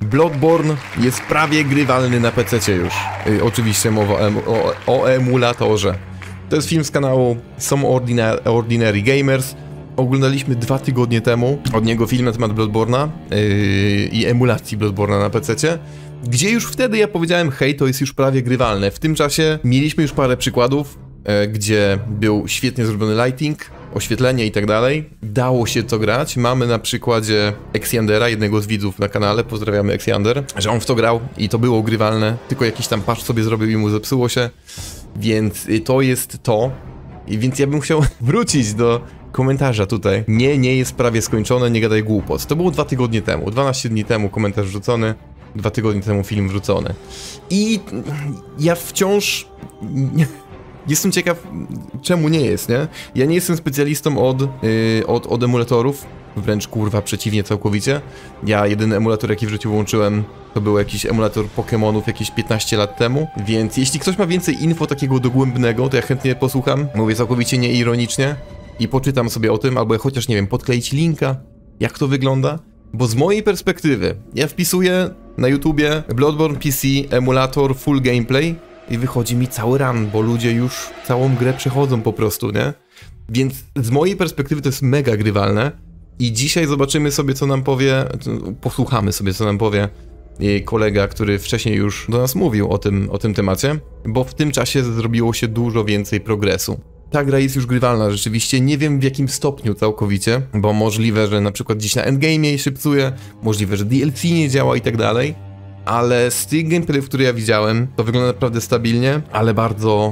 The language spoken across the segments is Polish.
Bloodborne jest prawie grywalny na PC już. Oczywiście mowa o emulatorze. To jest film z kanału Some Ordinary Gamers. Oglądaliśmy 2 tygodnie temu od niego film na temat Bloodborne'a i emulacji Bloodborne'a na PC-cie, gdzie już wtedy ja powiedziałem, hej, to jest już prawie grywalne. W tym czasie mieliśmy już parę przykładów, gdzie był świetnie zrobiony lighting, oświetlenie i tak dalej. Dało się to grać. Mamy na przykładzie Exiandera, jednego z widzów na kanale, pozdrawiamy Exiander, że on w to grał i to było grywalne, tylko jakiś tam patch sobie zrobił i mu zepsuło się, więc to jest to. I więc ja bym chciał wrócić do komentarza tutaj. Nie jest prawie skończone, nie gadaj głupot. To było 2 tygodnie temu, 12 dni temu komentarz wrzucony, 2 tygodnie temu film wrzucony. I ja wciąż jestem ciekaw, czemu nie jest, nie? Ja nie jestem specjalistą od emulatorów, wręcz kurwa przeciwnie całkowicie. Ja jedyny emulator, jaki w życiu włączyłem, to był jakiś emulator Pokémonów jakieś 15 lat temu, więc jeśli ktoś ma więcej info takiego dogłębnego, to ja chętnie posłucham, mówię całkowicie nieironicznie i poczytam sobie o tym, albo chociaż, nie wiem, podkleić linka, jak to wygląda, bo z mojej perspektywy, ja wpisuję na YouTubie Bloodborne PC emulator full gameplay i wychodzi mi cały run, bo ludzie już całą grę przechodzą po prostu, nie? Więc z mojej perspektywy to jest mega grywalne i dzisiaj zobaczymy sobie, co nam powie, posłuchamy sobie, co nam powie kolega, który wcześniej już do nas mówił o tym temacie, bo w tym czasie zrobiło się dużo więcej progresu. Ta gra jest już grywalna rzeczywiście, nie wiem w jakim stopniu całkowicie, bo możliwe, że na przykład gdzieś na endgame'ie się psuje, możliwe, że DLC nie działa i tak dalej, ale z tych gameplayów, które ja widziałem, to wygląda naprawdę stabilnie, ale bardzo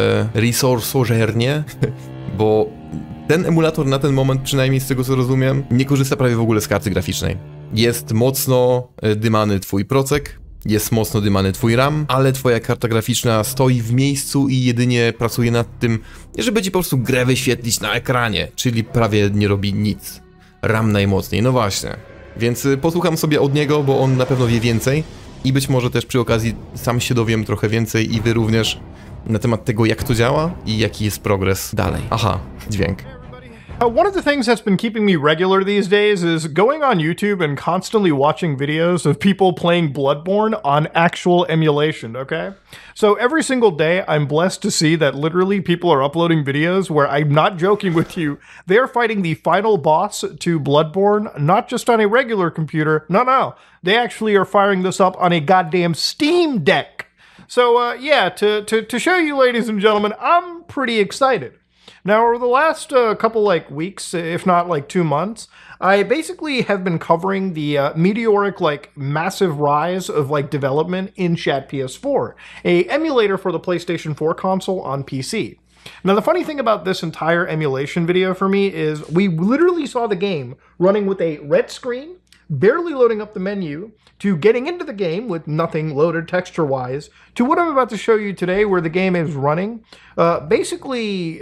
resource'ożernie, bo ten emulator na ten moment, przynajmniej z tego co rozumiem, nie korzysta prawie w ogóle z karty graficznej. Jest mocno dymany twój procek, jest mocno dymany twój RAM, ale twoja karta graficzna stoi w miejscu i jedynie pracuje nad tym, żeby ci po prostu grę wyświetlić na ekranie, czyli prawie nie robi nic. RAM najmocniej, no właśnie. Więc posłucham sobie od niego, bo on na pewno wie więcej i być może też przy okazji sam się dowiem trochę więcej i wy również na temat tego, jak to działa i jaki jest progres dalej. Aha, dźwięk. One of the things that's been keeping me regular these days is going on YouTube and constantly watching videos of people playing Bloodborne on actual emulation, okay? So every single day, I'm blessed to see that literally people are uploading videos where I'm not joking with you. They are fighting the final boss to Bloodborne, not just on a regular computer. No. They actually are firing this up on a goddamn Steam Deck. So, yeah, to show you, ladies and gentlemen, I'm pretty excited. Now, over the last couple weeks, if not 2 months, I basically have been covering the meteoric, massive rise of development in Shat PS4, a emulator for the PlayStation 4 console on PC. Now, the funny thing about this entire emulation video for me is we literally saw the game running with a red screen, barely loading up the menu, to getting into the game with nothing loaded texture-wise, to what I'm about to show you today where the game is running. Basically,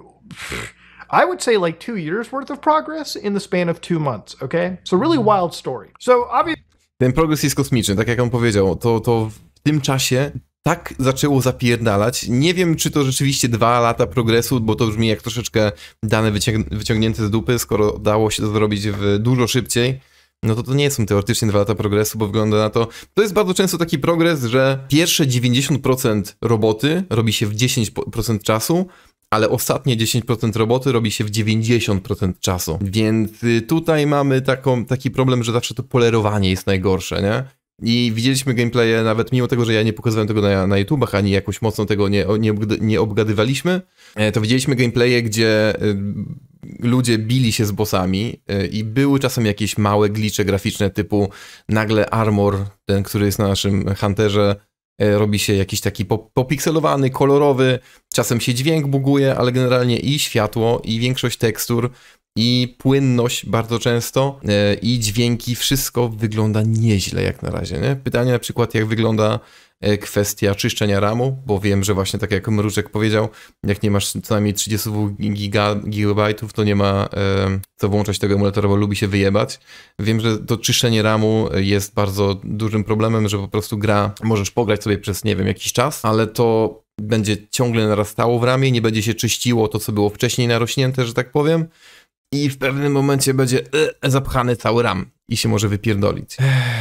I would say 2 years worth of progress in the span of 2 months, okay? So really wild story. So obviously... Ten progres jest kosmiczny, tak jak on powiedział, to w tym czasie tak zaczęło zapierdalać. Nie wiem, czy to rzeczywiście 2 lata progresu, bo to brzmi jak troszeczkę dane wyciągnięte z dupy, skoro dało się to zrobić dużo szybciej. No to nie są teoretycznie 2 lata progresu, bo wygląda na to... To jest bardzo często taki progres, że pierwsze 90% roboty robi się w 10% czasu, ale ostatnie 10% roboty robi się w 90% czasu. Więc tutaj mamy taki problem, że zawsze to polerowanie jest najgorsze, nie? I widzieliśmy gameplaye, nawet mimo tego, że ja nie pokazywałem tego na YouTubach, ani jakoś mocno tego nie obgadywaliśmy, to widzieliśmy gameplaye, gdzie ludzie bili się z bossami i były czasem jakieś małe glitche graficzne, typu nagle armor, ten, który jest na naszym hunterze, robi się jakiś taki popikselowany, kolorowy, czasem się dźwięk buguje, ale generalnie i światło, i większość tekstur, i płynność bardzo często, i dźwięki, wszystko wygląda nieźle jak na razie, nie? Pytanie na przykład, jak wygląda kwestia czyszczenia RAM-u, bo wiem, że właśnie tak jak Mruczek powiedział, jak nie masz co najmniej 32 GB, to nie ma co włączać tego emulatora, bo lubi się wyjebać. Wiem, że to czyszczenie RAM-u jest bardzo dużym problemem, że po prostu możesz pograć sobie przez, nie wiem, jakiś czas, ale to będzie ciągle narastało w RAM-ie, nie będzie się czyściło to, co było wcześniej narośnięte, że tak powiem, i w pewnym momencie będzie zapchany cały RAM i się może wypierdolić.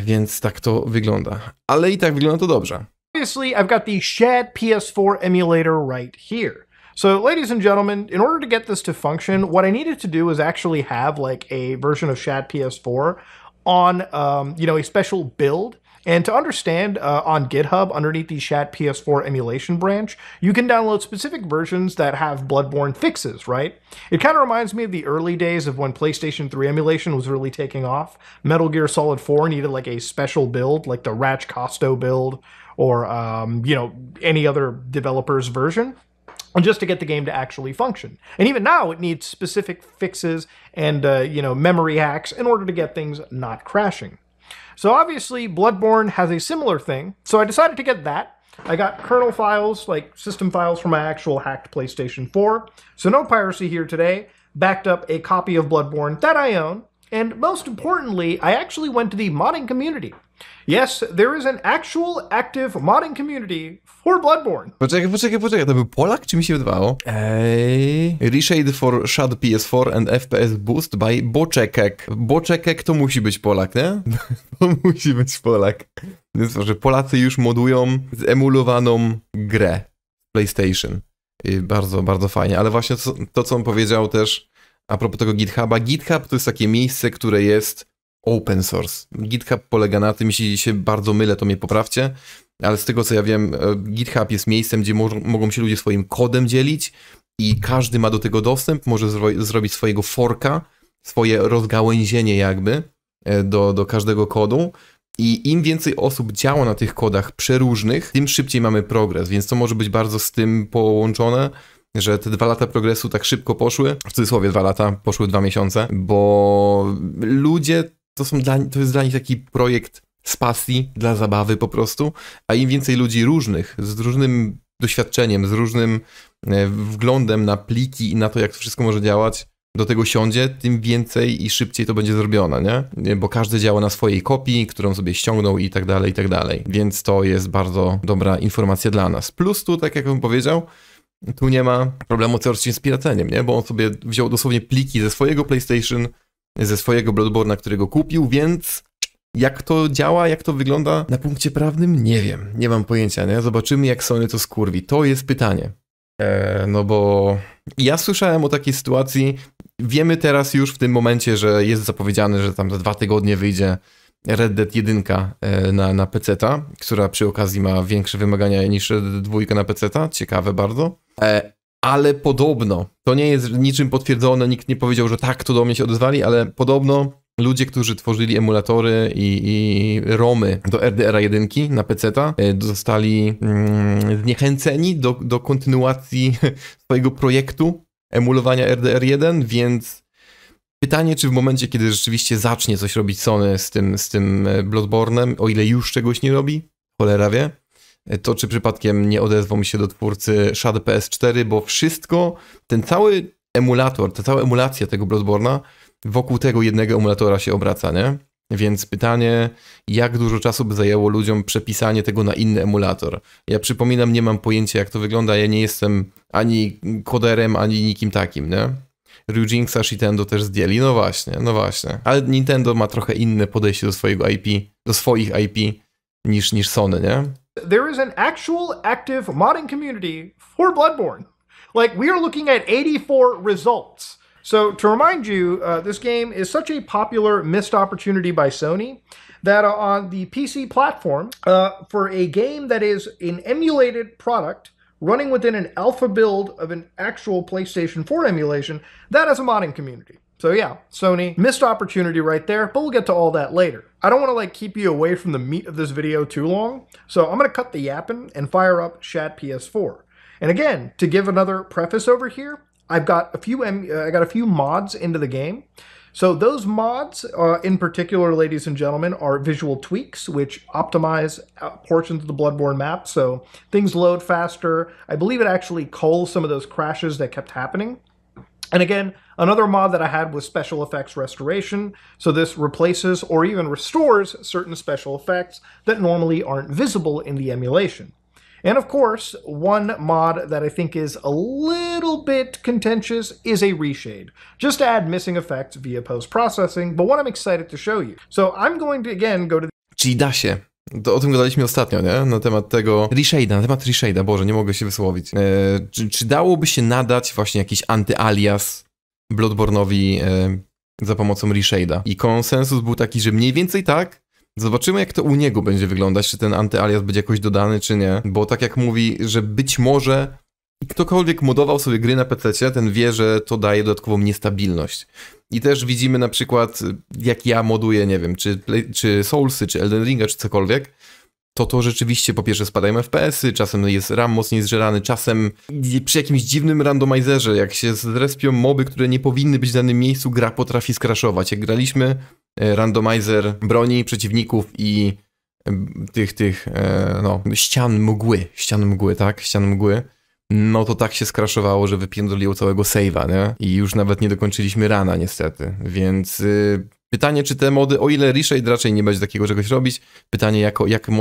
więc tak to wygląda. Ale i tak wygląda to dobrze. Obviously, I've got the Shad PS4 emulator right here. So, ladies and gentlemen, in order to get this to function, what I needed to do is actually have like a version of Shad PS4 on, a special build. And to understand, on GitHub, underneath the Shad PS4 emulation branch, you can download specific versions that have Bloodborne fixes, right? It kind of reminds me of the early days of when PlayStation 3 emulation was really taking off. Metal Gear Solid 4 needed like a special build, like the Ratch Costo build, or, any other developer's version, just to get the game to actually function. And even now, it needs specific fixes and, memory hacks in order to get things not crashing. So obviously, Bloodborne has a similar thing, so I decided to get that. I got kernel files, like system files from my actual hacked PlayStation 4, so no piracy here today, backed up a copy of Bloodborne that I own, and most importantly, I actually went to the modding community. Yes, there is an actual active modding community for Bloodborne. Poczekaj, to był Polak, czy mi się wydawało? Reshade for Shad PS4 and FPS Boost by Boczekek. Boczekek to musi być Polak, nie? To musi być Polak. Więc proszę, Polacy już modują zemulowaną grę PlayStation. Bardzo, bardzo fajnie. Ale właśnie to, co on powiedział też a propos tego GitHuba. GitHub to jest takie miejsce, które jest open source. GitHub polega na tym, jeśli się bardzo mylę, to mnie poprawcie, ale z tego co ja wiem, GitHub jest miejscem, gdzie mogą się ludzie swoim kodem dzielić i każdy ma do tego dostęp, może zrobić swojego forka, swoje rozgałęzienie jakby do każdego kodu i im więcej osób działa na tych kodach przeróżnych, tym szybciej mamy progres, więc to może być bardzo z tym połączone, że te 2 lata progresu tak szybko poszły, w cudzysłowie 2 lata, poszły 2 miesiące, bo ludzie to jest dla nich taki projekt z pasji, dla zabawy po prostu, a im więcej ludzi różnych, z różnym doświadczeniem, z różnym wglądem na pliki i na to, jak to wszystko może działać, do tego siądzie, tym więcej i szybciej to będzie zrobione, nie? Bo każdy działa na swojej kopii, którą sobie ściągnął i tak dalej, i tak dalej. Więc to jest bardzo dobra informacja dla nas. Plus tu, tak jak on powiedział, tu nie ma problemu teoretycznie z piraceniem, nie? Bo on sobie wziął dosłownie pliki ze swojego PlayStation, ze swojego Bloodborne'a, którego kupił, więc jak to działa, jak to wygląda na punkcie prawnym? Nie wiem, nie mam pojęcia, nie? Zobaczymy, jak Sony to skurwi. To jest pytanie. No bo ja słyszałem o takiej sytuacji, wiemy teraz już w tym momencie, że jest zapowiedziane, że tam za 2 tygodnie wyjdzie Red Dead 1 na PC-ta, która przy okazji ma większe wymagania niż Red Dead 2 na PC-ta, ciekawe bardzo. Ale podobno, to nie jest niczym potwierdzone, nikt nie powiedział, że tak, to do mnie się odezwali, ale podobno ludzie, którzy tworzyli emulatory i romy do RDR 1 na PC-ta, zostali zniechęceni do kontynuacji swojego projektu emulowania RDR 1, więc pytanie, czy w momencie, kiedy rzeczywiście zacznie coś robić Sony z tym Bloodborne'em, o ile już czegoś nie robi, cholera wie, to czy przypadkiem nie odezwą się do twórcy Shad PS4, bo wszystko, ten cały emulator, ta cała emulacja tego Bloodborne'a wokół tego jednego emulatora się obraca, nie? Więc pytanie, jak dużo czasu by zajęło ludziom przepisanie tego na inny emulator. Ja przypominam, nie mam pojęcia, jak to wygląda, ja nie jestem ani koderem, ani nikim takim, nie? Ryujinxa Nintendo też zdjęli, no właśnie. Ale Nintendo ma trochę inne podejście do swojego IP, do swoich IP niż Sony, nie? There is an actual active modding community for Bloodborne. Like, we are looking at 84 results. So, to remind you, this game is such a popular missed opportunity by Sony that on the PC platform, for a game that is an emulated product running within an alpha build of an actual PlayStation 4 emulation, that has a modding community. So yeah, Sony, missed opportunity right there, but we'll get to all that later. I don't want to keep you away from the meat of this video too long, so I'm going to cut the yapping and fire up Shad PS4. And again, to give another preface over here, I've got a few mods into the game. So those mods, in particular, ladies and gentlemen, are visual tweaks, which optimize portions of the Bloodborne map, so things load faster. I believe it actually culls some of those crashes that kept happening. And again, another mod that I had was special effects restoration. So this replaces or even restores certain special effects that normally aren't visible in the emulation. And of course, one mod that I think is a little bit contentious is a reshade, just to add missing effects via post-processing, but one I'm excited to show you. So I'm going to, again, go to Czyli da się. To o tym gadaliśmy ostatnio, nie? Na temat tego reshade'a, Boże, nie mogę się wysłowić. Czy dałoby się nadać właśnie jakiś antyalias Bloodborne'owi za pomocą reshade'a? I konsensus był taki, że mniej więcej tak. Zobaczymy, jak to u niego będzie wyglądać, czy ten antyalias będzie jakoś dodany, czy nie. Bo tak jak mówi, że być może ktokolwiek modował sobie gry na PC, ten wie, że to daje dodatkową niestabilność. I też widzimy na przykład, jak ja moduję, nie wiem, czy Soulsy, czy Elden Ringa, czy cokolwiek, to rzeczywiście po pierwsze spadają FPS-y, czasem jest RAM mocniej zżerany, czasem przy jakimś dziwnym randomizerze, jak się zrespią moby, które nie powinny być w danym miejscu, gra potrafi skraszować. Jak graliśmy, randomizer broni, przeciwników i ścian mgły, no to tak się skraszowało, że wypierdoliło całego save'a, nie? I już nawet nie dokończyliśmy rana niestety, więc pytanie, czy te mody, o ile Reshade raczej nie będzie takiego czegoś robić, pytanie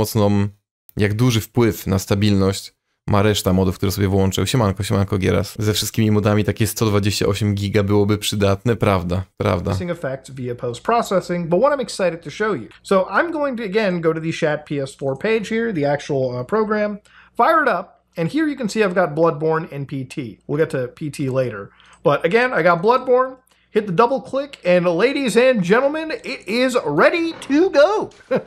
jak duży wpływ na stabilność ma reszta modów, które sobie włączył. Siemanko Gieras. Ze wszystkimi modami takie 128 giga byłoby przydatne, prawda. Effects via post-processing, but what I'm excited to show you. So I'm going to again go to the Shat PS4 page here, the actual program, fire it up, and here you can see I've got Bloodborne and PT. We'll get to PT later. But again, I got Bloodborne, hit the double click, and ladies and gentlemen, it is ready to go.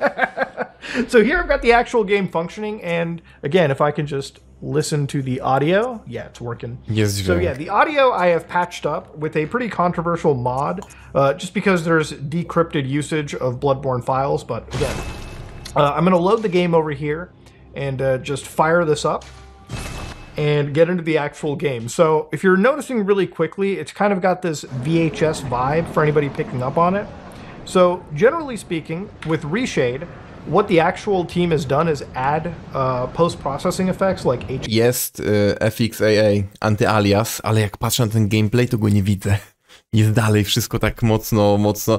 So here I've got the actual game functioning, and again, if I can just listen to the audio, yeah, it's working. Yes, so yeah, the audio I have patched up with a pretty controversial mod, just because there's decrypted usage of Bloodborne files, but again, I'm gonna load the game over here, and just fire this up and get into the actual game. So if you're noticing really quickly, it's kind of got this VHS vibe for anybody picking up on it. So generally speaking, with Reshade, what the actual team has done is add post-processing effects like Jest FXAA, antyalias, ale jak patrzę na ten gameplay, to go nie widzę. Jest dalej wszystko tak mocno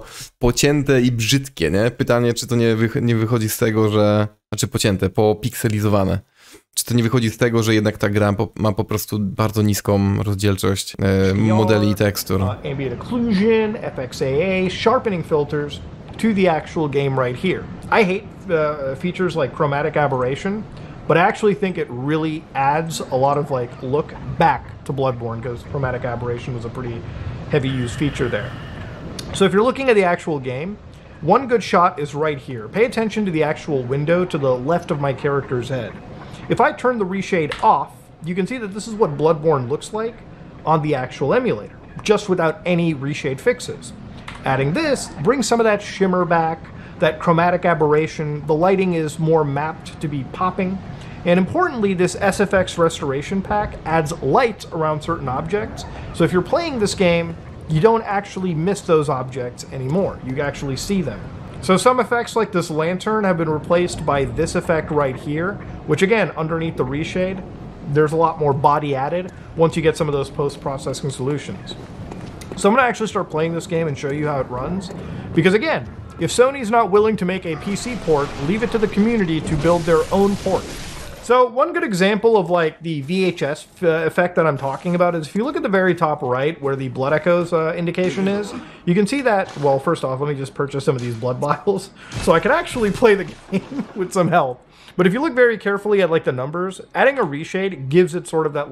pocięte i brzydkie, nie? Pytanie, czy to nie wychodzi z tego, że... Znaczy pocięte, popikselizowane. Czy to nie wychodzi z tego, że jednak ta gra ma po prostu bardzo niską rozdzielczość modeli i tekstur? Ambient occlusion, FXAA, sharpening filters to the actual game right here. I hate features like chromatic aberration, but I actually think it really adds a lot of look back to Bloodborne, because chromatic aberration was a pretty heavy used feature there. So if you're looking at the actual game, one good shot is right here. Pay attention to the actual window to the left of my character's head. If I turn the reshade off, you can see that this is what Bloodborne looks like on the actual emulator, just without any reshade fixes. Adding this brings some of that shimmer back, that chromatic aberration. The lighting is more mapped to be popping. And importantly, this SFX restoration pack adds light around certain objects. So if you're playing this game, you don't actually miss those objects anymore. You actually see them. So some effects like this lantern have been replaced by this effect right here, which again, underneath the reshade, there's a lot more body added once you get some of those post-processing solutions. So I'm going to actually start playing this game and show you how it runs, because again, if Sony's not willing to make a PC port, leave it to the community to build their own port. So one good example of the VHS effect that I'm talking about is if you look at the very top right where the blood echoes indication is, you can see that, well, first off, let me just purchase some of these blood vials so I can actually play the game with some help. But if you look very carefully at the numbers, adding a reshade gives it sort of that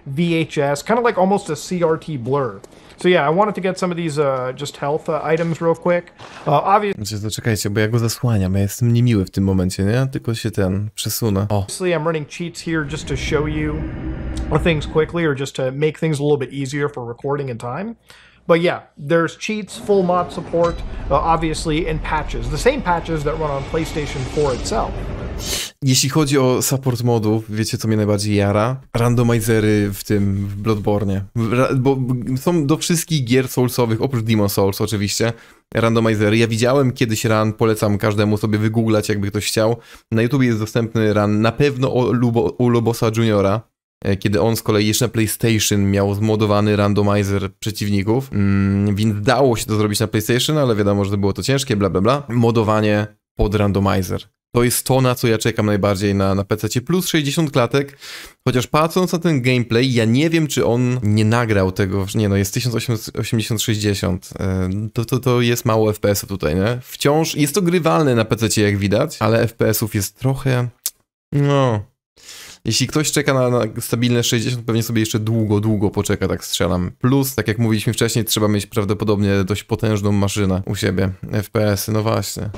VHS, kind of almost a CRT blur. So yeah, I wanted to get some of these just health items real quick. Obviously, czekajcie, bo ja go zasłaniam, ja jestem niemiły w tym momencie, nie? Tylko się przesunę. Obviously, I'm running cheats here just to show you things quickly, or just to make things a little bit easier for recording in time. But yeah, there's cheats, full mod support, obviously, and patches. The same patches that run on PlayStation 4 itself. Jeśli chodzi o support modów, wiecie co mnie najbardziej jara? Randomizery w Bloodborne. Bo są do wszystkich gier soulsowych, oprócz Demon Souls oczywiście, randomizery. Ja widziałem kiedyś run, polecam każdemu sobie wygooglać, jakby ktoś chciał. Na YouTube jest dostępny run na pewno u Lobosa Juniora, kiedy on z kolei jeszcze na PlayStation miał zmodowany randomizer przeciwników, więc dało się to zrobić na PlayStation, ale wiadomo, że było to ciężkie, bla bla bla. Modowanie pod randomizer. To jest to, na co ja czekam najbardziej na PC-cie, plus 60 klatek, chociaż patrząc na ten gameplay, ja nie wiem, czy on nie nagrał tego, nie no, jest 1080-60, to jest mało FPS-ów tutaj, nie? Wciąż jest to grywalne na PC-cie, jak widać, ale FPS-ów jest trochę, no... Jeśli ktoś czeka na stabilne 60, pewnie sobie jeszcze długo poczeka, tak strzelam. Plus, tak jak mówiliśmy wcześniej, trzeba mieć prawdopodobnie dość potężną maszynę u siebie. FPS-y, no właśnie.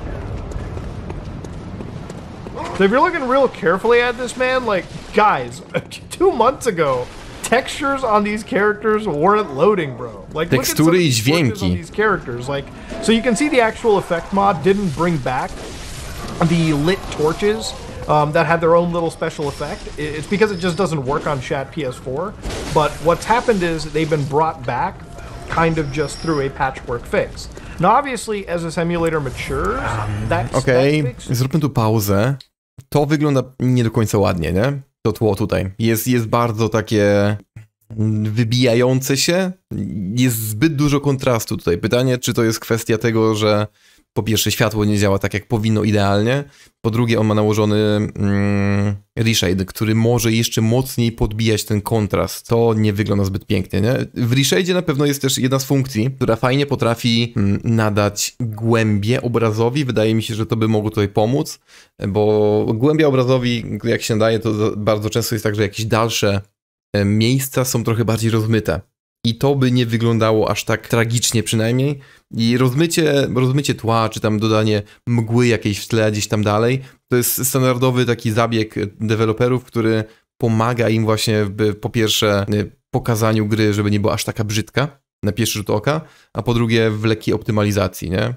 So if you're looking real carefully at this, man, like, guys, 2 months ago, textures on these characters weren't loading, bro. Like, tekstury i dźwięki. On these characters, like, so you can see the actual effect mod didn't bring back the lit torches that had their own little special effect. It's because it just doesn't work on Chat PS4. But what's happened is they've been brought back kind of just through a patchwork fix. Now, obviously, as this emulator matures, Okej, zróbmy tu pauzę. To wygląda nie do końca ładnie, nie? To tło tutaj. Jest bardzo takie wybijające się. Jest zbyt dużo kontrastu tutaj. Pytanie, czy to jest kwestia tego, że po pierwsze światło nie działa tak jak powinno idealnie, po drugie on ma nałożony reshade, który może jeszcze mocniej podbijać ten kontrast. To nie wygląda zbyt pięknie, nie? W reshade'zie na pewno jest też jedna z funkcji, która fajnie potrafi nadać głębię obrazowi. Wydaje mi się, że to by mogło tutaj pomóc, bo głębia obrazowi, jak się nadaje, to bardzo często jest tak, że jakieś dalsze miejsca są trochę bardziej rozmyte. I to by nie wyglądało aż tak tragicznie przynajmniej. I rozmycie tła, czy tam dodanie mgły jakiejś w tle gdzieś tam dalej, to jest standardowy taki zabieg deweloperów, który pomaga im właśnie w, po pierwsze, pokazaniu gry, żeby nie była aż taka brzydka na pierwszy rzut oka, a po drugie w lekkiej optymalizacji, nie?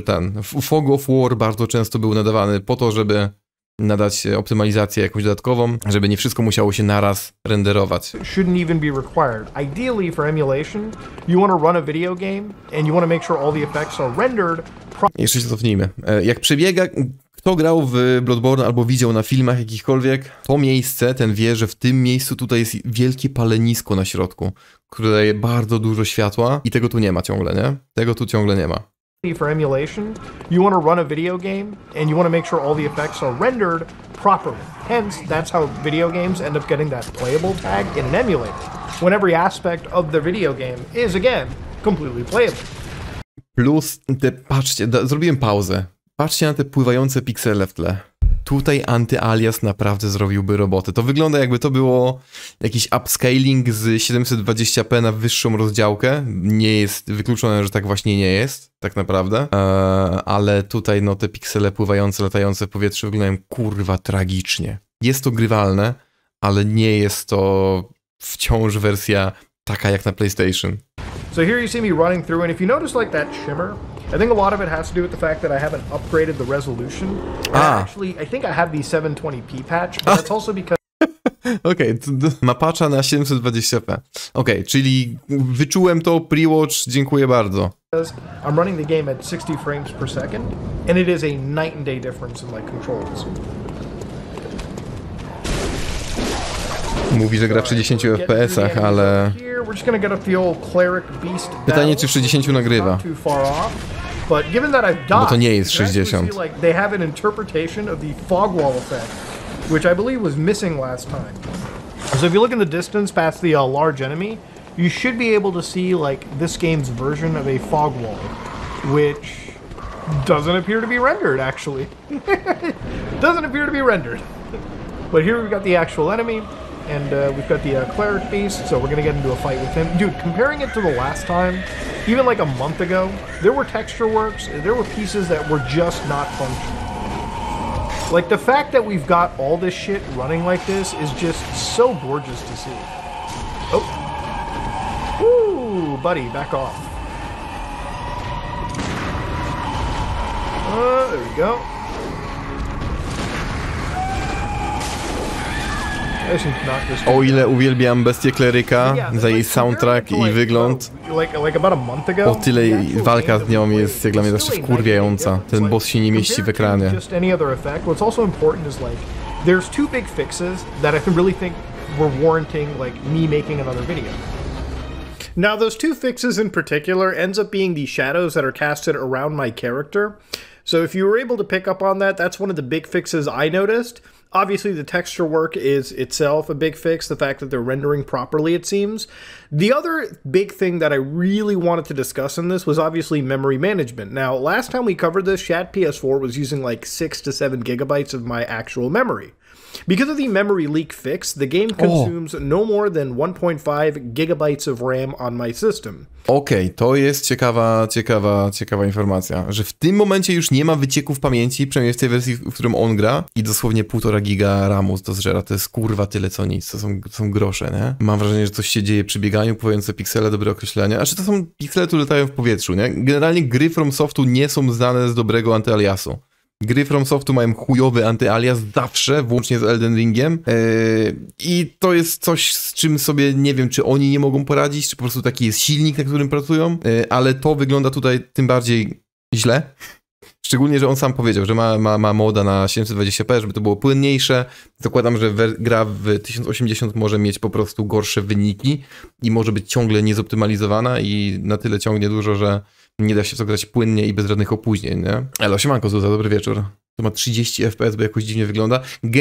Fog of War bardzo często był nadawany po to, żeby nadać optymalizację jakąś dodatkową, żeby nie wszystko musiało się naraz renderować. Shouldn't even be required. Ideally for emulation, you want to run a video game and you want to make sure all the effects are rendered. Jeszcze się cofnijmy. Jak przebiega, kto grał w Bloodborne albo widział na filmach jakichkolwiek, to miejsce, ten wie, że w tym miejscu tutaj jest wielkie palenisko na środku, które daje bardzo dużo światła i tego tu nie ma ciągle, nie? Tego tu ciągle nie ma. For emulation, you want to run a video game and you want to make sure all the effects are rendered properly. Hence, that's how video games end up getting that playable tag in an emulator, when every aspect of the video game is, again, completely playable. Plus, patrzcie, zrobiłem pauzę. Patrzcie na te pływające piksele w tle. Tutaj antyalias naprawdę zrobiłby robotę. To wygląda, jakby to było jakiś upscaling z 720p na wyższą rozdziałkę. Nie jest wykluczone, że tak właśnie nie jest, tak naprawdę. Ale tutaj no te piksele pływające, latające w powietrzu wyglądają kurwa tragicznie. Jest to grywalne, ale nie jest to wciąż wersja taka jak na PlayStation. So here you see me running through, and if you notice like that shimmer, I think a lot of it has to do with the fact that I haven't upgraded the resolution. Actually, I think I have the 720p patch, but that's also because... Okej, ma patcha na 720p. Okej, czyli wyczułem to, pre-watch, dziękuję bardzo. I'm running the game at 60 frames per second, and it is a night and day difference in like controls. Mówi, że gra w 60 FPS-ach, ale... Pytanie, czy w 60 nagrywa. Bo to nie jest 60. Which I believe was missing last time. So if you look in the distance past the large enemy, you should be able to see like this game's version of a fog wall, which doesn't appear to be rendered actually. Doesn't appear to be rendered. But here we've got the actual enemy, and we've got the cleric beast, so we're gonna get into a fight with him. Dude, comparing it to the last time, even like a month ago, there were texture works, there were pieces that were just not functional. Like, the fact that we've got all this shit running like this is just so gorgeous to see. Oh. Ooh, buddy, back off. There we go. O ile uwielbiam Bestię Kleryka za jej soundtrack i wygląd, o tyle walka z nią jest jak dla mnie zawsze wkurwiająca. Ten boss się nie mieści w ekranie. There's two big fixes that I really think were warranting like me making another video. Now those two fixes in particular ends up being the shadows that are casted around my character. So if you were able to pick up on that, that's one of the big fixes I noticed. Obviously, the texture work is itself a big fix, the fact that they're rendering properly, it seems. The other big thing that I really wanted to discuss in this was obviously memory management. Now, last time we covered this, Shat PS4 was using like 6 to 7 gigabytes of my actual memory. Because of the memory leak fix, the game consumes no more than 1.5 gigabytes of RAM on my system. Okej, to jest ciekawa informacja, że w tym momencie już nie ma wycieków pamięci, przynajmniej w tej wersji, w którym on gra, i dosłownie 1,5 giga RAMu to zżera. To jest kurwa tyle co nic, to są grosze, nie? Mam wrażenie, że coś się dzieje przy bieganiu, pojawiające piksele, dobre określenia. A czy to są piksele, które latają w powietrzu, nie? Generalnie gry From Softu nie są znane z dobrego antyaliasu. Gry From Softu mają chujowy antyalias zawsze, włącznie z Elden Ringiem. I to jest coś, z czym sobie nie wiem, czy oni nie mogą poradzić, czy po prostu taki jest silnik, na którym pracują, ale to wygląda tutaj tym bardziej źle. Szczególnie, że on sam powiedział, że ma moda na 720p, żeby to było płynniejsze. Zakładam, że gra w 1080 może mieć po prostu gorsze wyniki i może być ciągle niezoptymalizowana i na tyle ciągnie dużo, że nie da się w to grać płynnie i bez żadnych opóźnień, nie? Elo, siemanko, Zuza, dobry wieczór. To ma 30 FPS, bo jakoś dziwnie wygląda.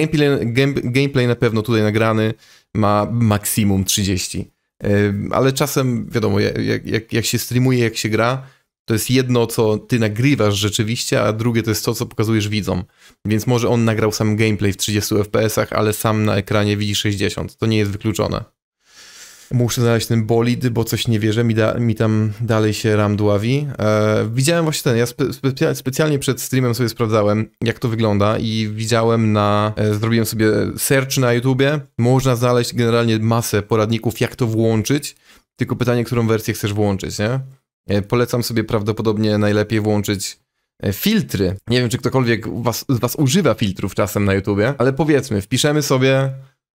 Gameplay na pewno tutaj nagrany ma maksimum 30. Ale czasem, wiadomo, jak się streamuje, jak się gra, to jest jedno, co ty nagrywasz rzeczywiście, a drugie to jest to, co pokazujesz widzom. Więc może on nagrał sam gameplay w 30 FPS-ach, ale sam na ekranie widzi 60. To nie jest wykluczone. Muszę znaleźć ten bolid, bo coś nie wierzę, mi tam dalej się RAM dławi. Widziałem właśnie ten, ja specjalnie przed streamem sobie sprawdzałem, jak to wygląda i widziałem zrobiłem sobie search na YouTubie. Można znaleźć generalnie masę poradników, jak to włączyć, tylko pytanie, którą wersję chcesz włączyć, nie? Polecam sobie prawdopodobnie najlepiej włączyć filtry. Nie wiem, czy ktokolwiek z was używa filtrów czasem na YouTubie, ale powiedzmy, wpiszemy sobie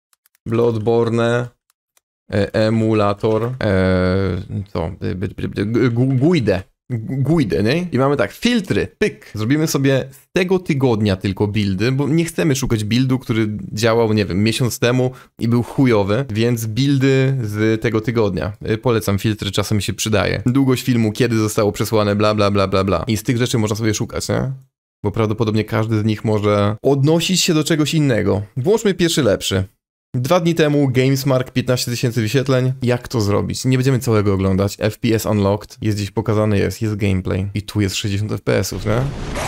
Bloodborne emulator Guide, nie? I mamy tak, filtry, pyk. Zrobimy sobie z tego tygodnia tylko buildy, bo nie chcemy szukać buildu, który działał, nie wiem, miesiąc temu i był chujowy, więc buildy z tego tygodnia. Polecam filtry, czasem się przydaje. Długość filmu, kiedy zostało przesłane, bla, bla, bla, bla, bla. I z tych rzeczy można sobie szukać, nie? Bo prawdopodobnie każdy z nich może odnosić się do czegoś innego. Włączmy pierwszy lepszy. 2 dni temu Gamesmark 15 000 wyświetleń. Jak to zrobić? Nie będziemy całego oglądać. FPS Unlocked. Jest gdzieś pokazany, jest gameplay. I tu jest 60 FPS-ów, nie?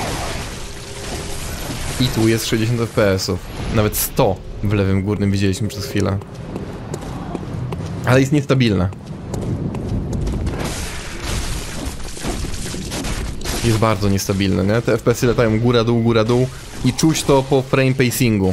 I tu jest 60 FPS-ów. Nawet 100 w lewym górnym widzieliśmy przez chwilę. Ale jest niestabilne. Jest bardzo niestabilne, nie? Te FPS-y latają góra, dół i czuć to po frame pacingu.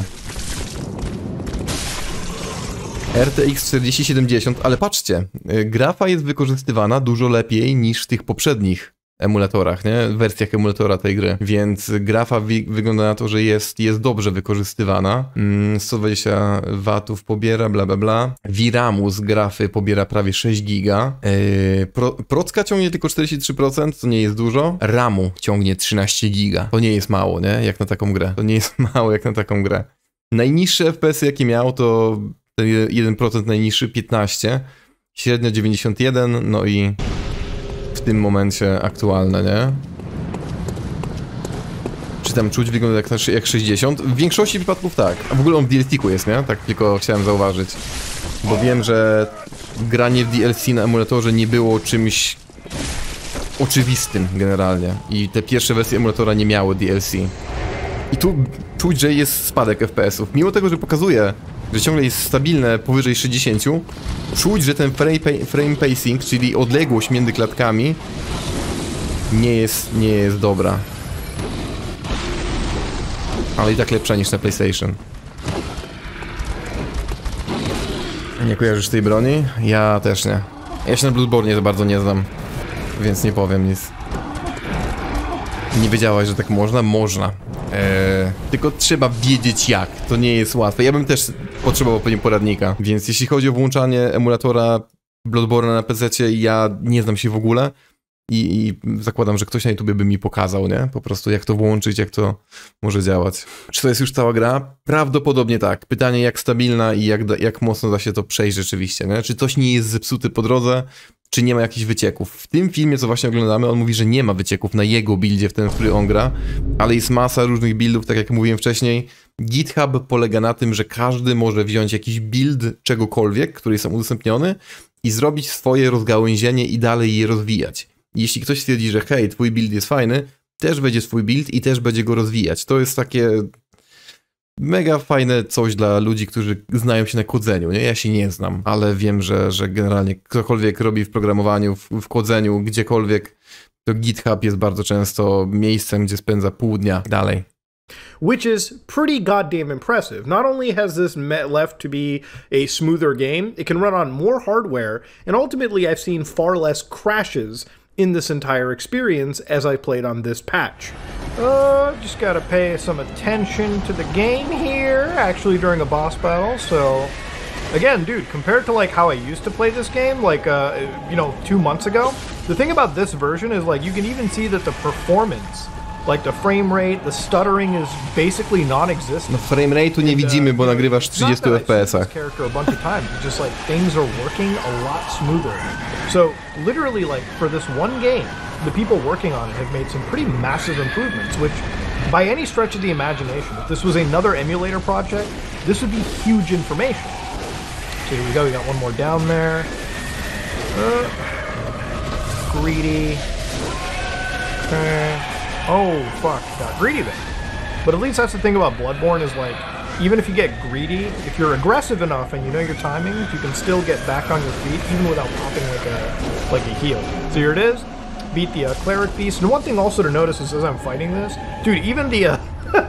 RTX 4070, ale patrzcie, grafa jest wykorzystywana dużo lepiej niż w tych poprzednich emulatorach, nie? Wersjach emulatora tej gry, więc grafa wygląda na to, że jest dobrze wykorzystywana. 120 W pobiera, bla bla bla. VRAMu z grafy pobiera prawie 6 giga. Procka ciągnie tylko 43%, to nie jest dużo. RAMu ciągnie 13 giga. To nie jest mało, nie? Jak na taką grę. To nie jest mało jak na taką grę. Najniższe FPS-y jakie miał to ten 1% najniższy, 15, średnia 91, no i w tym momencie aktualne, nie? Czy tam czuć wygląda jak 60? W większości przypadków tak. A w ogóle on w DLC-ku jest, nie? Tak tylko chciałem zauważyć. Bo wiem, że granie w DLC na emulatorze nie było czymś oczywistym generalnie. I te pierwsze wersje emulatora nie miały DLC. I tu czuć, że jest spadek FPS-ów. Mimo tego, że pokazuje, że ciągle jest stabilne powyżej 60, czuć, że ten frame pacing, czyli odległość między klatkami, nie jest dobra. Ale i tak lepsza niż na PlayStation. Nie kojarzysz tej broni? Ja też nie. Ja się na Bloodborne za bardzo nie znam, więc nie powiem nic. Nie wiedziałaś, że tak można? Można. Tylko trzeba wiedzieć jak. To nie jest łatwe. Ja bym też potrzebował pewnie poradnika. Więc jeśli chodzi o włączanie emulatora Bloodborne na PC, ja nie znam się w ogóle. I zakładam, że ktoś na YouTubie by mi pokazał, nie? Po prostu jak to włączyć, jak to może działać. Czy to jest już cała gra? Prawdopodobnie tak. Pytanie jak stabilna i jak mocno da się to przejść rzeczywiście, nie? Czy coś nie jest zepsute po drodze? czy nie ma jakichś wycieków. W tym filmie, co właśnie oglądamy, on mówi, że nie ma wycieków na jego buildzie, w ten, w który on gra, ale jest masa różnych buildów, tak jak mówiłem wcześniej. GitHub polega na tym, że każdy może wziąć jakiś build czegokolwiek, który jest udostępniony i zrobić swoje rozgałęzienie i dalej je rozwijać. Jeśli ktoś stwierdzi, że hej, twój build jest fajny, też będzie swój build i też będzie go rozwijać. To jest takie mega fajne coś dla ludzi, którzy znają się na kodzeniu, nie? Ja się nie znam, ale wiem, że generalnie ktokolwiek robi w programowaniu, w kodzeniu, gdziekolwiek, to GitHub jest bardzo często miejscem, gdzie spędza pół dnia dalej. Which is pretty goddamn impressive. Not only has this left to be a smoother game, it can run on more hardware, and ultimately I've seen far less crashes in this entire experience as I played on this patch. Just gotta pay some attention to the game here, actually during a boss battle, so... Again, dude, compared to like how I used to play this game, like, 2 months ago, the thing about this version is like you can even see that the performance, like the frame rate, the stuttering is basically non-existent. No frame rate'u nie widzimy, bo nagrywasz w 30 FPS-ach. Character a bunch of times, it's just like things are working a lot smoother. So literally, like for this one game, the people working on it have made some pretty massive improvements, which by any stretch of the imagination, if this was another emulator project, this would be huge information. So here we go, we got one more down there. Greedy. Okay. Oh, fuck, got greedy there. But at least that's the thing about Bloodborne is like, even if you get greedy, if you're aggressive enough and you know your timings, you can still get back on your feet even without popping like a heal. So here it is. Beat the cleric beast. And one thing also to notice is as I'm fighting this, dude, even the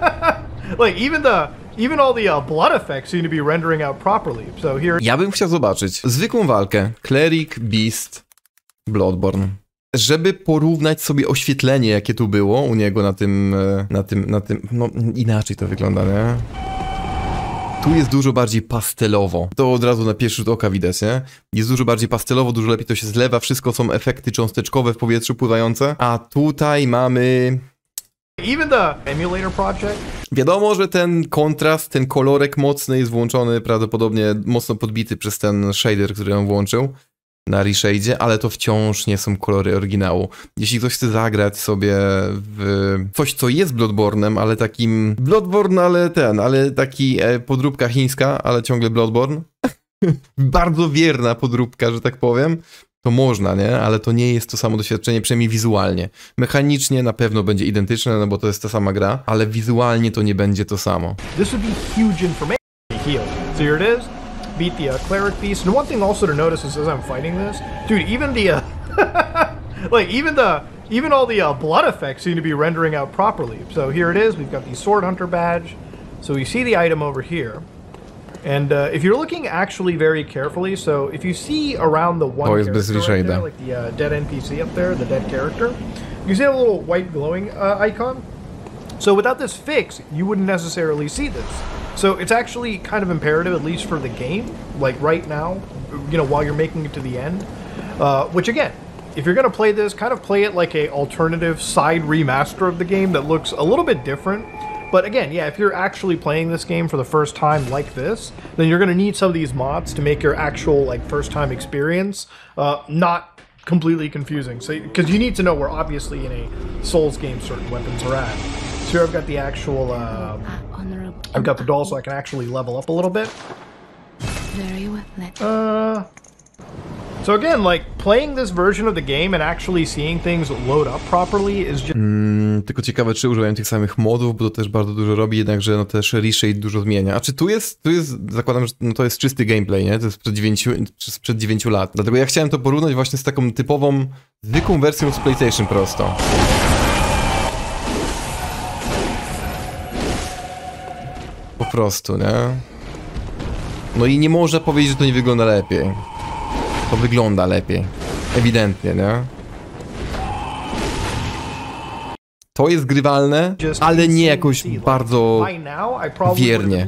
even all the blood effects seem to be rendering out properly. So here. Ja bym chciał zobaczyć zwykłą walkę. Cleric, Beast, Bloodborne. Żeby porównać sobie oświetlenie, jakie tu było u niego na tym, no inaczej to wygląda, nie? Tu jest dużo bardziej pastelowo. To od razu na pierwszy rzut oka widać, nie? Jest dużo bardziej pastelowo, dużo lepiej to się zlewa, wszystko są efekty cząsteczkowe w powietrzu pływające, a tutaj mamy... Even the emulator project. Wiadomo, że ten kontrast, ten kolorek mocny jest włączony, prawdopodobnie mocno podbity przez ten shader, który on włączył na reshade'zie, ale to wciąż nie są kolory oryginału. Jeśli ktoś chce zagrać sobie w coś, co jest Bloodborne'em, ale takim... Bloodborne, ale taki podróbka chińska, ale ciągle Bloodborne. Bardzo wierna podróbka, że tak powiem. To można, nie? Ale to nie jest to samo doświadczenie, przynajmniej wizualnie. Mechanicznie na pewno będzie identyczne, no bo to jest ta sama gra, ale wizualnie to nie będzie to samo. This would be huge information. Heal. So here it is. Beat the cleric beast. And one thing also to notice is as I'm fighting this, dude, even the even all the blood effects seem to be rendering out properly. So here it is. We've got the sword hunter badge. So we see the item over here. And if you're looking actually very carefully, so if you see around the one character right there, like the dead NPC up there, the dead character, you see a little white glowing icon. So without this fix, you wouldn't necessarily see this. So it's actually kind of imperative, at least for the game, like right now, while you're making it to the end. Which again, if you're going to play this, kind of play it like a alternative side remaster of the game that looks a little bit different. But again, yeah, if you're actually playing this game for the first time like this, then you're going to need some of these mods to make your actual first time experience not completely confusing. So because you need to know where obviously in a Souls game certain weapons are at. So here I've got the actual I've got the doll so I can actually level up a little bit. So again, playing this version of the game and actually seeing things load up properly is just... Tylko ciekawe, czy używają tych samych modów, bo to też bardzo dużo robi, jednakże no też reshade dużo zmienia. A czy tu jest, zakładam, że to jest czysty gameplay, nie? To jest sprzed 9 lat. Dlatego ja chciałem to porównać właśnie z taką typową, zwykłą wersją z PlayStation prosto. Po prostu, nie? No i nie można powiedzieć, że to nie wygląda lepiej. To wygląda lepiej. Ewidentnie, nie? To jest grywalne, ale nie jakoś bardzo wiernie.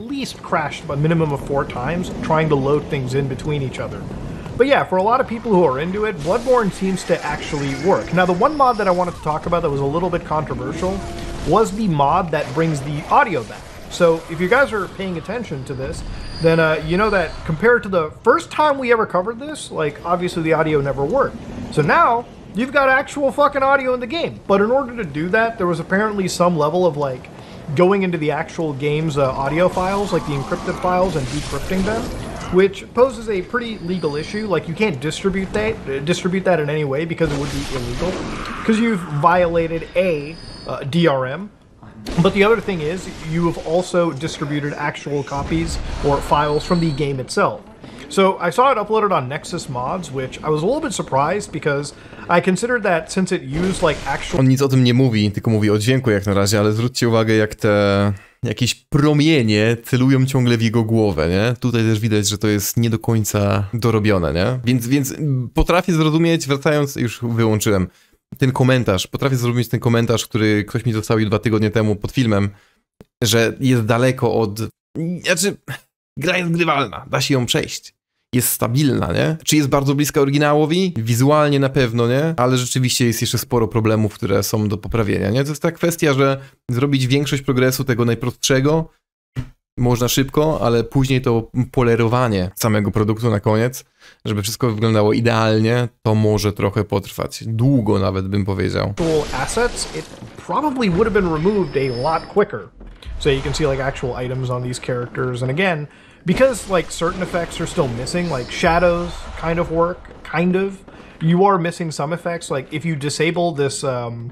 But yeah, for a lot of people who are into it, Bloodborne seems to actually work. Now, the one mod that I wanted to talk about that was a little bit controversial was the mod that brings the audio back. So if you guys are paying attention to this, then you know that compared to the first time we ever covered this, like, obviously the audio never worked. So now, you've got actual fucking audio in the game. But in order to do that, there was apparently some level of, like, going into the actual game's audio files, like the encrypted files, and decrypting them, which poses a pretty legal issue. Like, you can't distribute that in any way because it would be illegal, because you've violated DRM. But the other thing is, you have also distributed actual copies or files from the game itself. So I saw it uploaded on Nexus Mods, which I was a little bit surprised because I considered that since it used like actual... On nic o tym nie mówi, tylko mówi o dźwięku jak na razie, ale zwróćcie uwagę, jak te jakieś promienie celują ciągle w jego głowę, nie? Tutaj też widać, że to jest nie do końca dorobione, nie? Więc potrafię zrozumieć, wracając, już wyłączyłem, ten komentarz, potrafię zrozumieć ten komentarz, który ktoś mi zostawił 2 tygodnie temu pod filmem, że jest daleko od... Znaczy, gra jest grywalna, da się ją przejść. Jest stabilna, nie? Czy jest bardzo bliska oryginałowi? Wizualnie na pewno, nie? Ale rzeczywiście jest jeszcze sporo problemów, które są do poprawienia, nie? To jest ta kwestia, że zrobić większość progresu tego najprostszego można szybko, ale później to polerowanie samego produktu na koniec, żeby wszystko wyglądało idealnie, to może trochę potrwać. Długo nawet bym powiedział. Assets, it probably would have been removed a lot quicker. So you can see like actual items on these characters, and again, because like certain effects are still missing, like shadows kind of work, you are missing some effects. Like if you disable this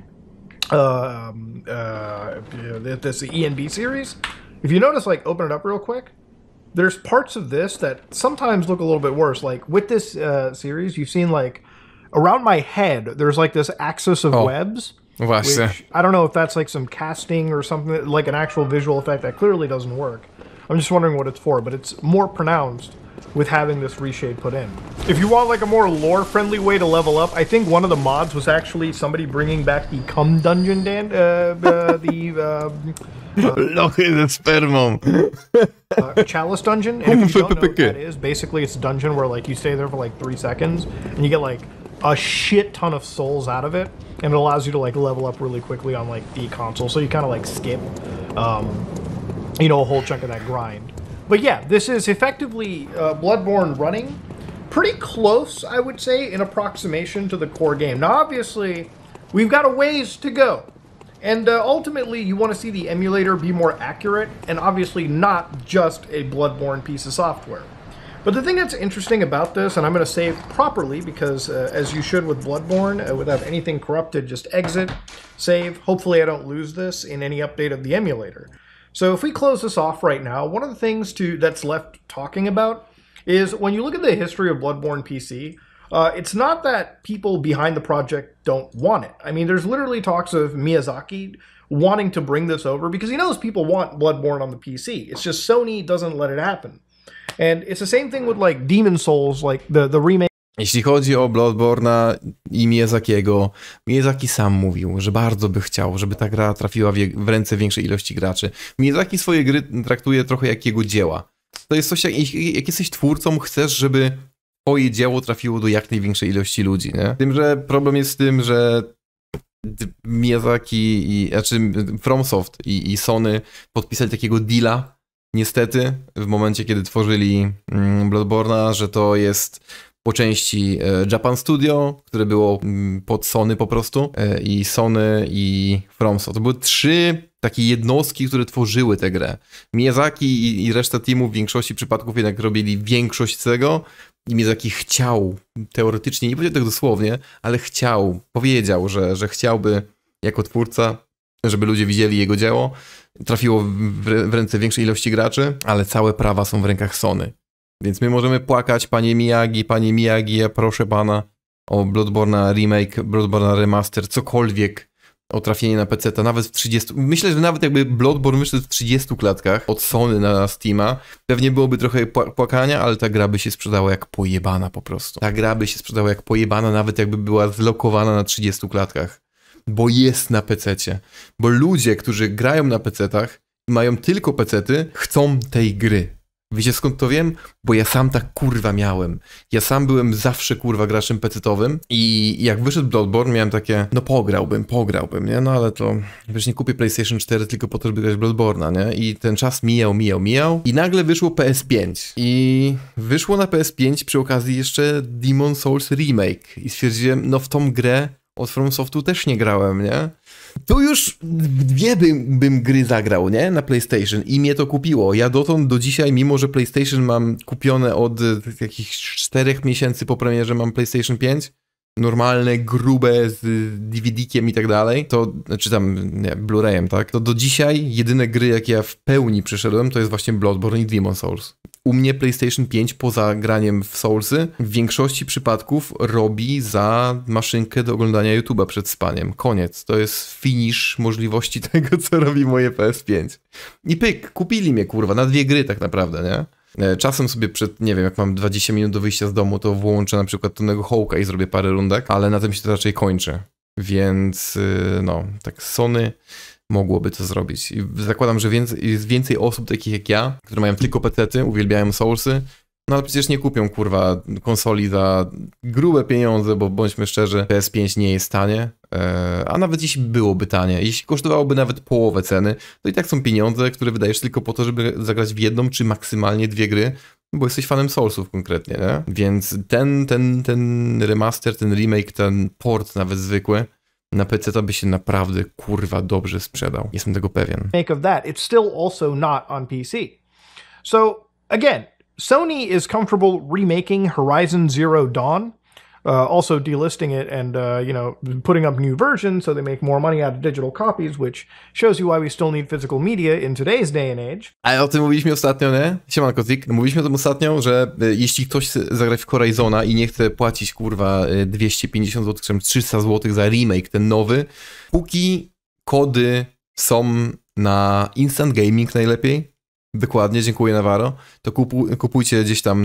this ENB series, if you notice, like open it up real quick, there's parts of this that sometimes look a little bit worse. Like with this series, you've seen like around my head, there's like this axis of webs. Właśnie. Which, I don't know if that's like some casting or something, like an actual visual effect that clearly doesn't work. I'm just wondering what it's for, but it's more pronounced with having this reshade put in. If you want like a more lore-friendly way to level up, I think one of the mods was actually somebody bringing back the cum dungeon, Lochy ze spermą. Chalice dungeon. And if you don't know what that is, basically it's a dungeon where like you stay there for like 3 seconds and you get like a shit ton of souls out of it, and it allows you to like level up really quickly on like the console, so you kind of like skip you know, a whole chunk of that grind. But yeah, this is effectively Bloodborne running pretty close, I would say, in approximation to the core game. Now obviously we've got a ways to go, and ultimately you want to see the emulator be more accurate, and obviously not just a Bloodborne piece of software. But the thing that's interesting about this, and I'm going to save properly because as you should with Bloodborne, without anything corrupted, just exit, save. Hopefully I don't lose this in any update of the emulator. So if we close this off right now, one of the things that's left talking about is when you look at the history of Bloodborne PC, it's not that people behind the project don't want it. I mean, there's literally talks of Miyazaki wanting to bring this over because he knows people want Bloodborne on the PC. It's just Sony doesn't let it happen. And it's the same thing with like Demon Souls, like the remake. Jeśli chodzi o Bloodborne'a i Miyazakiego, Miyazaki sam mówił, że bardzo by chciał, żeby ta gra trafiła w ręce większej ilości graczy. Miyazaki swoje gry traktuje trochę jak jego dzieła. To jest coś, jak jesteś twórcą, chcesz, żeby twoje dzieło trafiło do jak największej ilości ludzi, nie? Tym, że problem jest z tym, że Miyazaki, znaczy FromSoft i Sony podpisali takiego deala, niestety, w momencie, kiedy tworzyli Bloodborne'a, że to jest po części Japan Studio, które było pod Sony po prostu, i Sony i FromSoft. To były 3 takie jednostki, które tworzyły tę grę. Miyazaki i reszta teamu w większości przypadków jednak robili większość tego i Miyazaki chciał, teoretycznie, nie powiedział tego dosłownie, ale powiedział, że chciałby jako twórca, żeby ludzie widzieli jego dzieło, trafiło w ręce większej ilości graczy, ale całe prawa są w rękach Sony. Więc my możemy płakać, panie Miyagi, ja proszę pana o Bloodborne'a remake, Bloodborne'a remaster, cokolwiek, o trafienie na PC-ta, nawet w 30... Myślę, że nawet jakby Bloodborne wyszedł w 30 klatkach od Sony na Steama, pewnie byłoby trochę płakania, ale ta gra by się sprzedała jak pojebana po prostu. Ta gra by się sprzedała jak pojebana, nawet jakby była zlokowana na 30 klatkach. Bo jest na PC-cie. Bo ludzie, którzy grają na PC-tach i mają tylko PC-ty, chcą tej gry. Wiecie skąd to wiem? Bo ja sam tak kurwa miałem. Ja sam byłem zawsze kurwa graczem pecetowym i jak wyszedł Bloodborne miałem takie, no pograłbym, nie? No ale to, wiesz, nie kupię PlayStation 4 tylko po to, żeby grać Bloodborne'a, nie? I ten czas mijał i nagle wyszło PS5 i wyszło na PS5 przy okazji jeszcze Demon's Souls Remake i stwierdziłem, no w tą grę od From Softu też nie grałem, nie? Tu już dwie bym gry zagrał, nie? Na PlayStation i mnie to kupiło. Ja dotąd do dzisiaj, mimo że PlayStation mam kupione od jakichś 4 miesięcy po premierze, mam PlayStation 5, normalne, grube, z DVD-kiem i tak dalej, to, czy tam, nie, Blu-rayem, tak? To do dzisiaj jedyne gry, jakie ja w pełni przeszedłem, to jest właśnie Bloodborne i Demon's Souls. U mnie PlayStation 5 poza graniem w Soulsy w większości przypadków robi za maszynkę do oglądania YouTube'a przed spaniem. Koniec. To jest finish możliwości tego, co robi moje PS5. I pyk, kupili mnie, kurwa, na 2 gry tak naprawdę, nie? Czasem sobie przed, nie wiem, jak mam 20 minut do wyjścia z domu, to włączę na przykład Tonego Hawk'a i zrobię parę rundek, ale na tym się to raczej kończy. Więc, no, tak Sony mogłoby to zrobić. I zakładam, że jest więcej osób takich jak ja, które mają tylko pecety, uwielbiają Soulsy, no ale przecież nie kupią, kurwa, konsoli za grube pieniądze, bo bądźmy szczerzy, PS5 nie jest tanie, a nawet jeśli byłoby tanie, jeśli kosztowałoby nawet połowę ceny, to i tak są pieniądze, które wydajesz tylko po to, żeby zagrać w jedną, czy maksymalnie 2 gry, bo jesteś fanem Soulsów konkretnie, nie? Więc ten remaster, ten remake, ten port nawet zwykły, na PC to by się naprawdę, kurwa, dobrze sprzedał. Jestem tego pewien. Make of that, it's still also not on PC. So, again, Sony is comfortable remaking Horizon Zero Dawn, also delisting it and, putting up new versions so they make more money out of digital copies, which shows you why we still need physical media in today's day and age. A o tym mówiliśmy ostatnio, nie? Siemanko, Zik. Mówiliśmy o tym ostatnio, że jeśli ktoś chce zagrać w Horizona i nie chce płacić, kurwa, 250 zł, czy 300 zł za remake, ten nowy, póki kody są na Instant Gaming najlepiej, dokładnie, dziękuję Navarro, to kupujcie gdzieś tam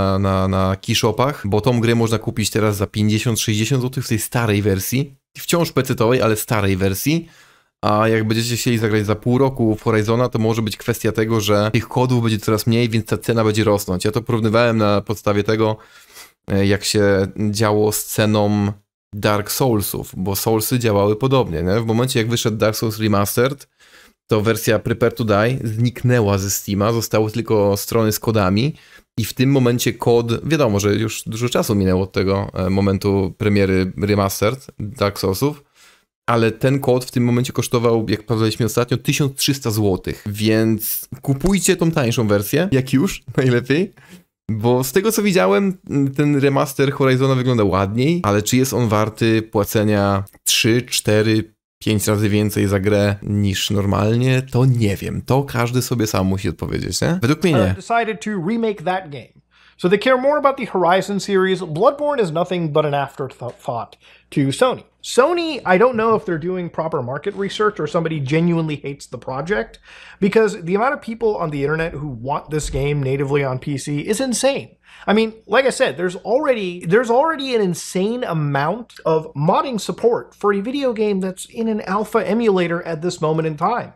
na keyshopach, bo tą grę można kupić teraz za 50-60 zł w tej starej wersji, wciąż pecetowej, ale starej wersji, a jak będziecie chcieli zagrać za pół roku w Horizona, to może być kwestia tego, że tych kodów będzie coraz mniej, więc ta cena będzie rosnąć. Ja to porównywałem na podstawie tego, jak się działo z ceną Dark Soulsów, bo Soulsy działały podobnie, nie? W momencie jak wyszedł Dark Souls Remastered, to wersja Prepare to Die zniknęła ze Steama, zostały tylko strony z kodami i w tym momencie kod, wiadomo, że już dużo czasu minęło od tego momentu premiery Remastered Dark Soulsów, ale ten kod w tym momencie kosztował, jak powiedzieliśmy ostatnio, 1300 zł, więc kupujcie tą tańszą wersję, jak już, najlepiej, bo z tego co widziałem, ten remaster Horizona wygląda ładniej, ale czy jest on warty płacenia 3, 4, 5 razy więcej za grę niż normalnie, to nie wiem. To każdy sobie sam musi odpowiedzieć, nie? Według mnie nie. Decided to remake that game. So they care more about the Horizon series. Bloodborne is nothing but an afterthought to Sony. Sony, I don't know if they're doing proper market research or somebody genuinely hates the project, because the amount of people on the internet who want this game natively on PC is insane. I mean, like I said, there's already an insane amount of modding support for a video game that's in an alpha emulator at this moment in time.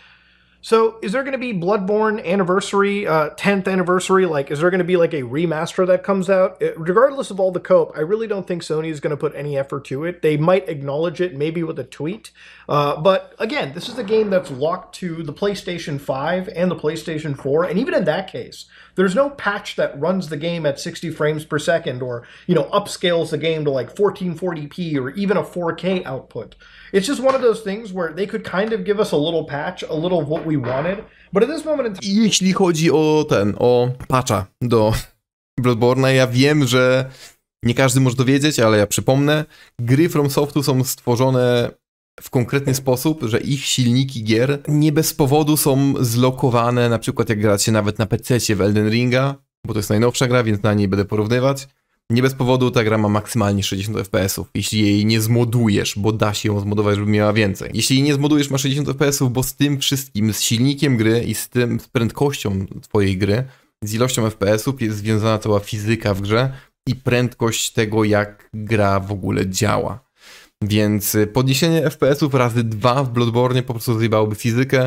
So is there going to be Bloodborne anniversary, 10th anniversary? Like, is there going to be like a remaster that comes out? Regardless of all the cope, I really don't think Sony is going to put any effort to it. They might acknowledge it maybe with a tweet. But again, this is a game that's locked to the PlayStation 5 and the PlayStation 4. And even in that case, there's no patch that runs the game at 60 frames per second or, upscales the game to like 1440p or even a 4K output. It's just one of those things where they could kind of give us a little patch, a little of what we wanted, but at this moment in time... Jeśli chodzi o patcha do Bloodborne'a, ja wiem, że nie każdy może dowiedzieć, ale ja przypomnę, gry From Softu są stworzone w konkretny sposób, że ich silniki gier nie bez powodu są zlokowane, na przykład jak gracie nawet na PC-cie w Elden Ringa, bo to jest najnowsza gra, więc na niej będę porównywać. Nie bez powodu ta gra ma maksymalnie 60 FPS-ów, jeśli jej nie zmodujesz, bo da się ją zmodować, żeby miała więcej. Jeśli jej nie zmodujesz, ma 60 FPS-ów, bo z tym wszystkim, z silnikiem gry i z prędkością twojej gry, z ilością FPS-ów jest związana cała fizyka w grze i prędkość tego, jak gra w ogóle działa. Więc podniesienie FPS-ów razy 2 w Bloodborne po prostu zjebałoby fizykę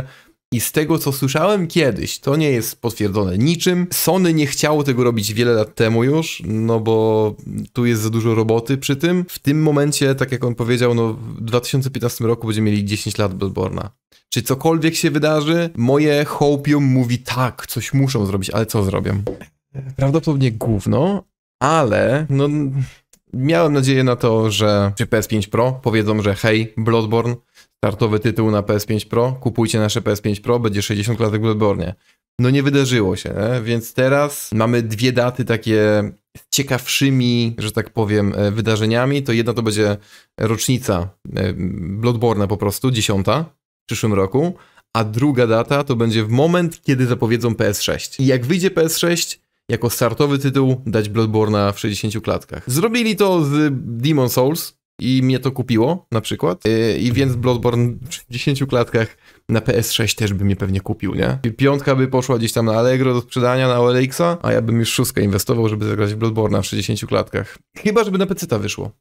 I z tego, co słyszałem kiedyś, to nie jest potwierdzone niczym. Sony nie chciało tego robić wiele lat temu już, no bo tu jest za dużo roboty przy tym. W tym momencie, tak jak on powiedział, no w 2015 roku będziemy mieli 10 lat Bloodborne'a. Czy cokolwiek się wydarzy, moje hopium mówi tak, coś muszą zrobić, ale co zrobią? Prawdopodobnie gówno, ale no miałem nadzieję na to, że przy PS5 Pro powiedzą, że hej, Bloodborne, startowy tytuł na PS5 Pro, kupujcie nasze PS5 Pro, będzie 60 klatek w Bloodborne. No nie wydarzyło się, nie? Więc teraz mamy dwie daty takie ciekawszymi, że tak powiem, wydarzeniami. To jedna to będzie rocznica Bloodborne'a po prostu, 10. w przyszłym roku, a druga data to będzie w moment, kiedy zapowiedzą PS6. I jak wyjdzie PS6, jako startowy tytuł dać Bloodborne'a w 60 klatkach. Zrobili to z Demon's Souls i mnie to kupiło, na przykład. I więc Bloodborne w 60 klatkach na PS6 też by mnie pewnie kupił, nie? Piątka by poszła gdzieś tam na Allegro do sprzedania, na OLX-a, a ja bym już szóstkę inwestował, żeby zagrać w Bloodborne'a w 60 klatkach. Chyba, żeby na PC-ta wyszło.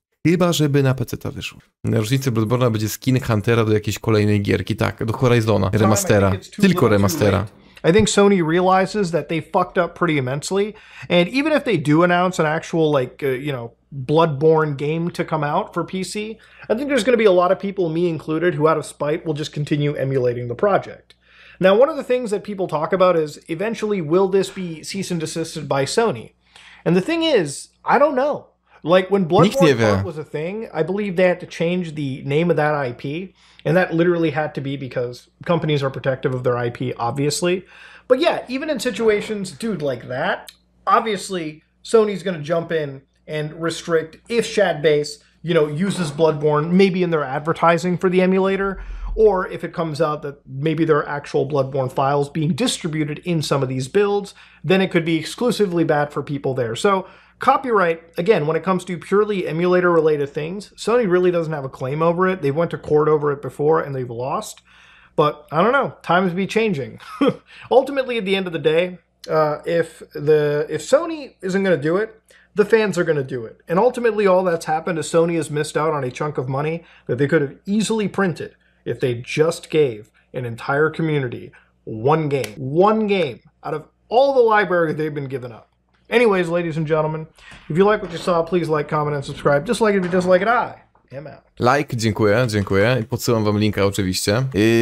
Na rocznicę Bloodborne'a będzie skin Huntera do jakiejś kolejnej gierki, tak, do Horizona, remastera. Tylko remastera. I think Sony realizes that they fucked up pretty immensely, and even if they do announce an actual, Bloodborne game to come out for PC, I think there's going to be a lot of people, me included, who out of spite will just continue emulating the project. Now, one of the things that people talk about is, eventually, will this be cease and desisted by Sony? And the thing is, I don't know. Like, when Bloodborne was a thing, I believe they had to change the name of that IP, and that literally had to be because companies are protective of their IP, obviously. But yeah, even in situations, dude, like that, obviously, Sony's going to jump in and restrict if Shadbase, uses Bloodborne, maybe in their advertising for the emulator, or if it comes out that maybe there are actual Bloodborne files being distributed in some of these builds, then it could be exclusively bad for people there. So, copyright, again, when it comes to purely emulator-related things, Sony really doesn't have a claim over it. They went to court over it before, and they've lost. But, I don't know, times be changing. Ultimately, at the end of the day, if Sony isn't going to do it, the fans are going to do it. And ultimately, all that's happened is Sony has missed out on a chunk of money that they could have easily printed if they just gave an entire community one game out of all the library they've been given up. Anyways, ladies and gentlemen, if you like what you saw, please like, comment, and subscribe. Dislike it if you dislike it, I am out. Like, dziękuję. Podsyłam wam linka oczywiście.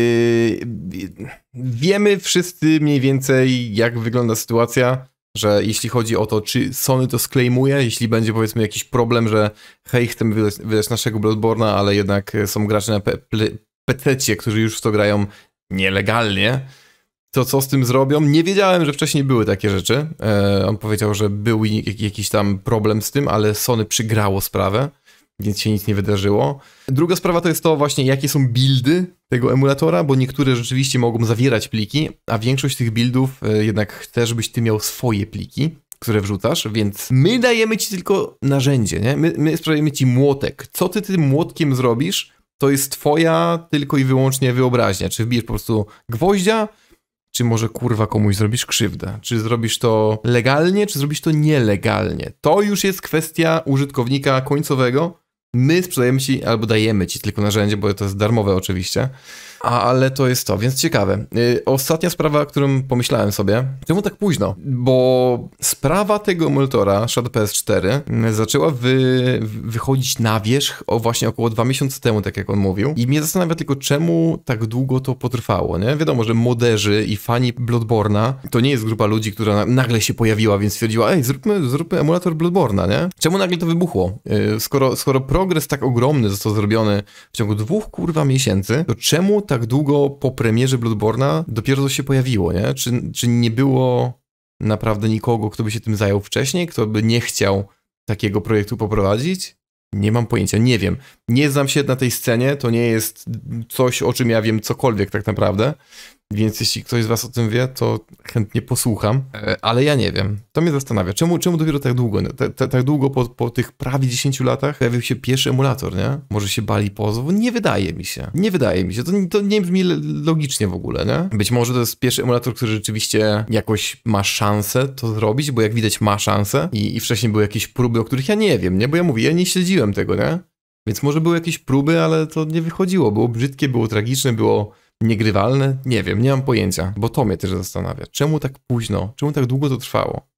Wiemy wszyscy mniej więcej, jak wygląda sytuacja, że jeśli chodzi o to, czy Sony to sklejmuje, jeśli będzie powiedzmy jakiś problem, że hej, chcemy wydać naszego Bloodborne'a, ale jednak są gracze na PC-cie, którzy już w to grają nielegalnie, to co z tym zrobią? Nie wiedziałem, że wcześniej były takie rzeczy. On powiedział, że był jakiś tam problem z tym, ale Sony przygrało sprawę, więc się nic nie wydarzyło. Druga sprawa to jest to właśnie, jakie są buildy tego emulatora, bo niektóre rzeczywiście mogą zawierać pliki, a większość tych buildów jednak chce, żebyś ty miał swoje pliki, które wrzucasz, więc my dajemy ci tylko narzędzie, nie? My sprzedajemy ci młotek. Co ty tym młotkiem zrobisz, to jest twoja tylko i wyłącznie wyobraźnia. Czy wbijesz po prostu gwoździa, czy może kurwa komuś zrobisz krzywdę? Czy zrobisz to legalnie, czy zrobisz to nielegalnie? To już jest kwestia użytkownika końcowego. My sprzedajemy ci, albo dajemy ci tylko narzędzie, bo to jest darmowe oczywiście. Ale to jest to, więc ciekawe. Ostatnia sprawa, o którą pomyślałem sobie, czemu tak późno? Bo sprawa tego emulatora Shadow PS4 zaczęła wychodzić na wierzch właśnie około 2 miesiące temu, tak jak on mówił. I mnie zastanawia tylko, czemu tak długo to potrwało, nie? Wiadomo, że moderzy i fani Bloodborne'a to nie jest grupa ludzi, która nagle się pojawiła, więc stwierdziła, ej, zróbmy emulator Bloodborne'a, nie? Czemu nagle to wybuchło? Skoro progres tak ogromny został zrobiony w ciągu 2 miesięcy, to czemu tak długo po premierze Bloodborne'a dopiero to się pojawiło, nie? Czy nie było naprawdę nikogo, kto by się tym zajął wcześniej, kto by nie chciał takiego projektu poprowadzić? Nie mam pojęcia, nie wiem. Nie znam się na tej scenie, to nie jest coś, o czym ja wiem cokolwiek tak naprawdę, więc jeśli ktoś z was o tym wie, to chętnie posłucham, ale ja nie wiem. To mnie zastanawia, czemu dopiero tak długo? Tak długo po tych prawie 10 latach pojawił się pierwszy emulator, nie? Może się bali pozwu? Nie wydaje mi się. To nie brzmi logicznie w ogóle, nie? Być może to jest pierwszy emulator, który rzeczywiście jakoś ma szansę to zrobić, bo jak widać ma szansę i wcześniej były jakieś próby, o których ja nie wiem, nie? Bo ja mówię, ja nie śledziłem tego, nie? Więc może były jakieś próby, ale to nie wychodziło. Było brzydkie, było tragiczne, było niegrywalne? Nie wiem, nie mam pojęcia, bo to mnie też zastanawia. Czemu tak późno? Czemu tak długo to trwało?